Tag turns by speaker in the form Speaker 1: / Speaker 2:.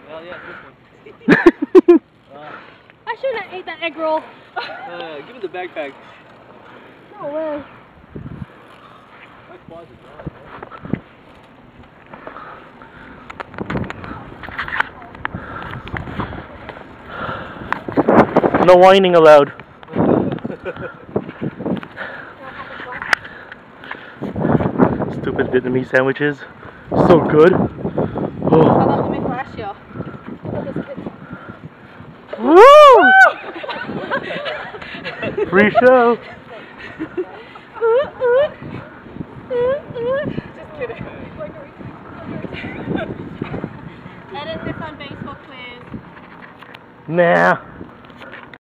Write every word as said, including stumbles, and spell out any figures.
Speaker 1: Well, yeah, this one. uh,
Speaker 2: I shouldn't have ate that egg roll.
Speaker 1: uh, give me the backpack.
Speaker 2: No way.
Speaker 1: My quads are dry.
Speaker 3: No whining allowed. Stupid Vietnamese sandwiches. So good. Oh.
Speaker 2: How about let me flash you?
Speaker 3: Woo! Free show.
Speaker 2: Just kidding. Edit this on Facebook, please.
Speaker 3: Nah.